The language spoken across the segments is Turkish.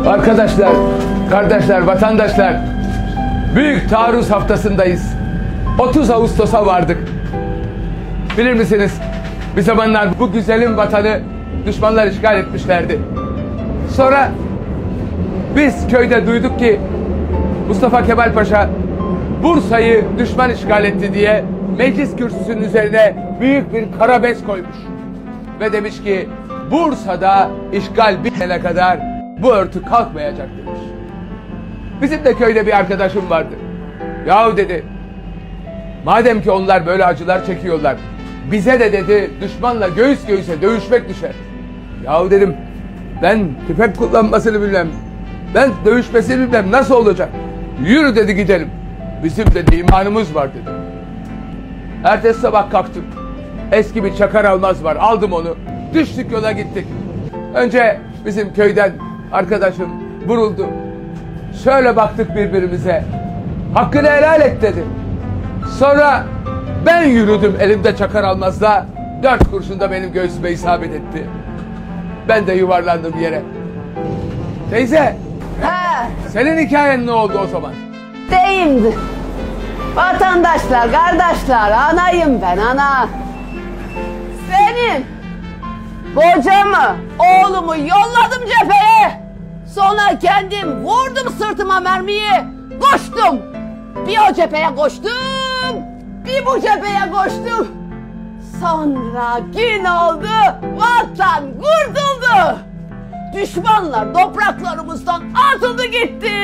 Arkadaşlar, kardeşler, vatandaşlar, büyük taarruz haftasındayız. 30 Ağustos'a vardık. Bilir misiniz? Bir zamanlar bu güzelim vatanı düşmanlar işgal etmişlerdi. Sonra biz köyde duyduk ki Mustafa Kemal Paşa Bursa'yı düşman işgal etti diye meclis kürsüsünün üzerine büyük bir kara bez koymuş. Ve demiş ki Bursa'da işgal bitene kadar bu örtü kalkmayacak demiş. Bizim de köyde bir arkadaşım vardı. Yahu dedi, madem ki onlar böyle acılar çekiyorlar, bize de dedi düşmanla göğüs göğüse dövüşmek düşer. Yahu dedim, ben tüfek kullanmasını bilmem, ben dövüşmesini bilmem, nasıl olacak? Yürü dedi, gidelim. Bizim dedi imanımız var dedi. Ertesi sabah kalktım. Eski bir Çakar Almaz var, aldım onu. Düştük yola gittik. Önce bizim köyden arkadaşım vuruldu. Şöyle baktık birbirimize. Hakkını helal et dedi. Sonra ben yürüdüm elimde Çakar Almaz'la. 4 kurşun da benim göğsüme isabet etti. Ben de yuvarlandım yere. Teyze. Ha, Senin hikayen ne oldu o zaman? deyimdi. Vatandaşlar, kardeşler, anayım ben, ana. Senin kocamı, oğlumu yolladım cepheye. Sonra kendim vurdum sırtıma mermiyi. Koştum. Bir o cepheye koştum. Bir bu cepheye koştum. Sonra gün oldu, vatan kurtuldu. Düşmanlar topraklarımızdan atıldı gitti.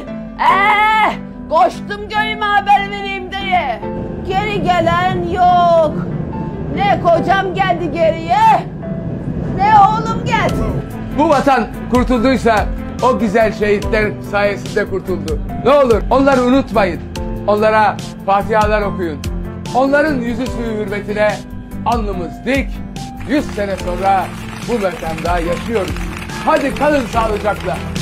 Koştum köyüme haber vereyim diye. Geri gelen yok. Ne kocam geldi geriye, ne oğlum geldi. Bu vatan kurtulduysa o güzel şehitler sayesinde kurtuldu. Ne olur onları unutmayın. Onlara fatihalar okuyun. Onların yüzüstü hürmetine alnımız dik. 100 sene sonra bu mekanda yaşıyoruz. Hadi kalın sağlıcakla.